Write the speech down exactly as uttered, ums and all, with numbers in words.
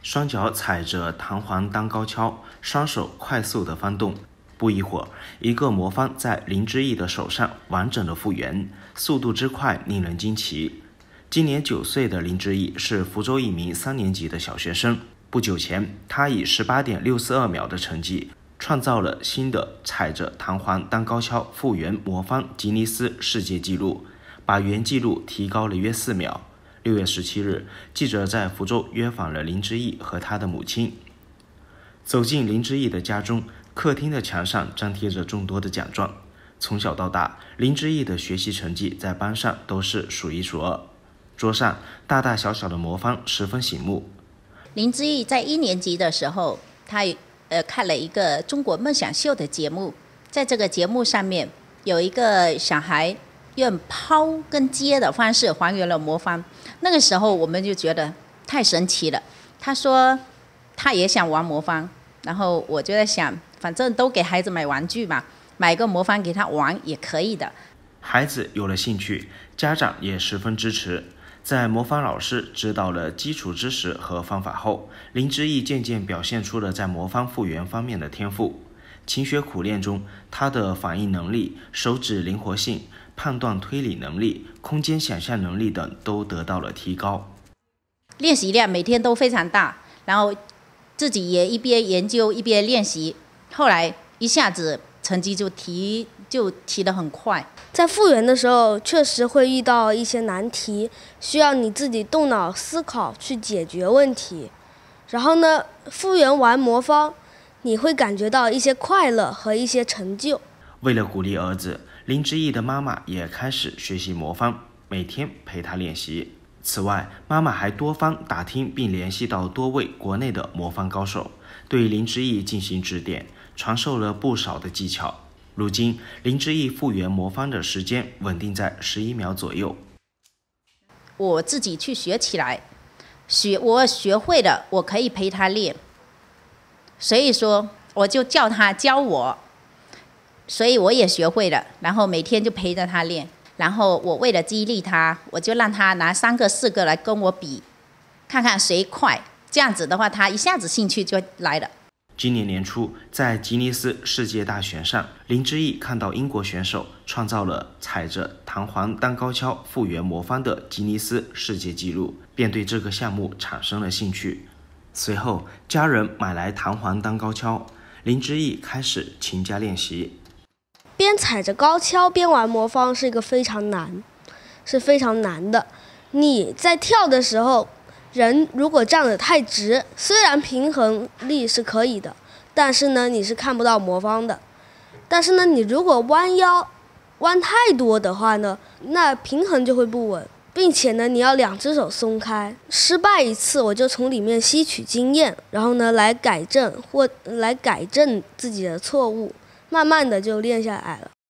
双脚踩着弹簧当高跷，双手快速的翻动。不一会儿，一个魔方在林之义的手上完整的复原，速度之快令人惊奇。今年九岁的林之义是福州一名三年级的小学生。不久前，他以 十八点六四二秒的成绩，创造了新的踩着弹簧当高跷复原魔方吉尼斯世界纪录，把原纪录提高了约四秒。六月十七日，记者在福州约访了林之义和他的母亲。走进林之义的家中，客厅的墙上张贴着众多的奖状。从小到大，林之义的学习成绩在班上都是数一数二。桌上大大小小的魔方十分醒目。 林之义在一年级的时候，他呃看了一个中国梦想秀的节目，在这个节目上面有一个小孩用抛跟接的方式还原了魔方。那个时候我们就觉得太神奇了。他说他也想玩魔方，然后我就在想，反正都给孩子买玩具嘛，买个魔方给他玩也可以的。 孩子有了兴趣，家长也十分支持。在魔方老师指导了基础知识和方法后，林之义渐渐表现出了在魔方复原方面的天赋。勤学苦练中，他的反应能力、手指灵活性、判断推理能力、空间想象能力等都得到了提高。 练习量每天都非常大，然后自己也一边研究一边练习，后来一下子成绩就提就提得很快。 在复原的时候，确实会遇到一些难题，需要你自己动脑思考去解决问题。然后呢，复原完魔方，你会感觉到一些快乐和一些成就。 为了鼓励儿子，林之义的妈妈也开始学习魔方，每天陪他练习。此外，妈妈还多方打听并联系到多位国内的魔方高手，对林之义进行指点，传授了不少的技巧。如今，林之义复原魔方的时间稳定在十一秒左右。 我自己去学起来，学我学会了，我可以陪他练，所以说我就叫他教我，所以我也学会了，然后每天就陪着他练。然后我为了激励他，我就让他拿三个四个来跟我比，看看谁快。这样子的话，他一下子兴趣就来了。 今年年初，在吉尼斯世界大选上，林之义看到英国选手创造了踩着弹簧当高跷复原魔方的吉尼斯世界纪录，便对这个项目产生了兴趣。随后，家人买来弹簧当高跷，林之义开始勤加练习。 边踩着高跷边玩魔方是一个非常难，是非常难的。你在跳的时候，人如果站得太直，虽然平衡力是可以的，但是呢，你是看不到魔方的。但是呢，你如果弯腰弯太多的话呢，那平衡就会不稳，并且呢，你要两只手松开。失败一次，我就从里面吸取经验，然后呢，来改正或来改正自己的错误，慢慢的就练下来了。